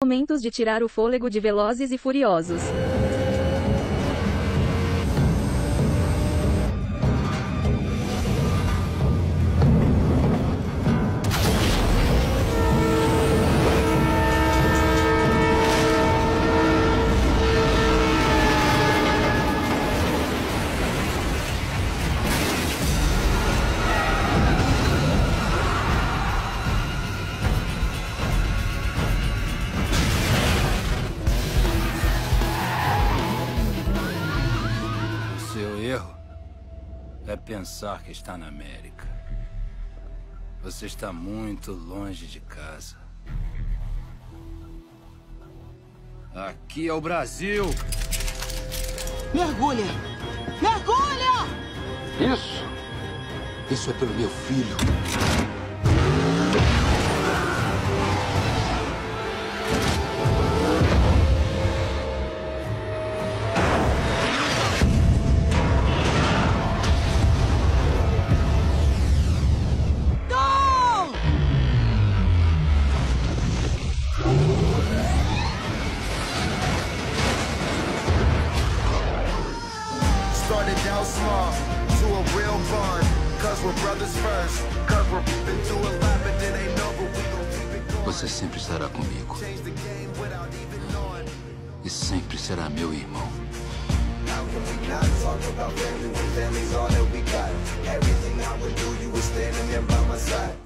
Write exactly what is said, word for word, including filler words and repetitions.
Momentos de tirar o fôlego de Velozes e Furiosos. Seu erro é pensar que está na América. Você está muito longe de casa. Aqui é o Brasil! Mergulha! Mergulha! Isso! Isso é pelo meu filho. Started out small to a real bond, cause we're brothers first, cause we're been through a lot, but it ain't over, we gon' keep it going. Você sempre estará comigo. Change the game without even knowing. E sempre será meu irmão. How can we not talk about family when family's all that we got? Everything I would do, you were standing there by my side.